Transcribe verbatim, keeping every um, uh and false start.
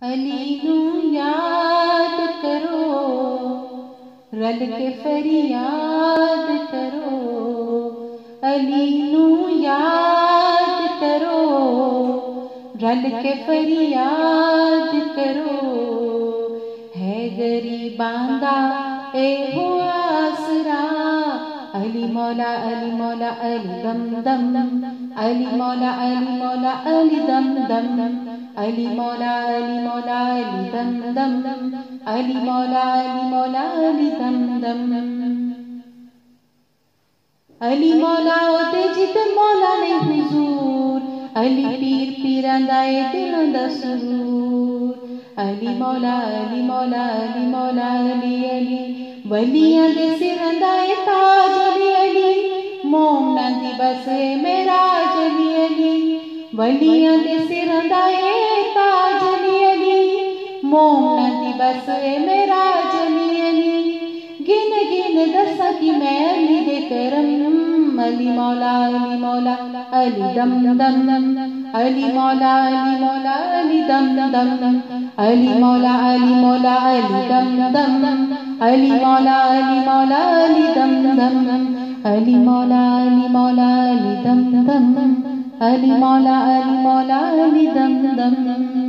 علی نو یاد کرو، رل کے فریاد کرو، علی نو یاد کرو، رل کے فریاد کرو، ہے غریباں دا اے ہو آسرا، علی مولا علی مولا علی دم دم، علی مولا علی مولا علی دم دم، علی مولا علی مولا علی دم دم، علی مولا علی مولا علی دم دم، علی مولا دے جت مولا نے حضور، علی پیر پیران دا اے دلوں دا سرور، علی مولا علی مولا علی مولا علی علی، ولیاں دے سراں دا اے تاج علی علی، مومناں دی بس اے معراج علی علی، ولیاں دے سراں دا اے تاج علی علی، مومناں دی بس اے معراج علی علی، گن گن دسا کی میں علی دے کرم، علی مولا علی مولا علی دم دم، علی مولا علی مولا علی دم دم، علی مولا علی مولا علی دم دم، علی مولا علی مولا علی دم دم، علی مولا علی مولا علی دم دم، علی مولا علی مولا علی دم دم۔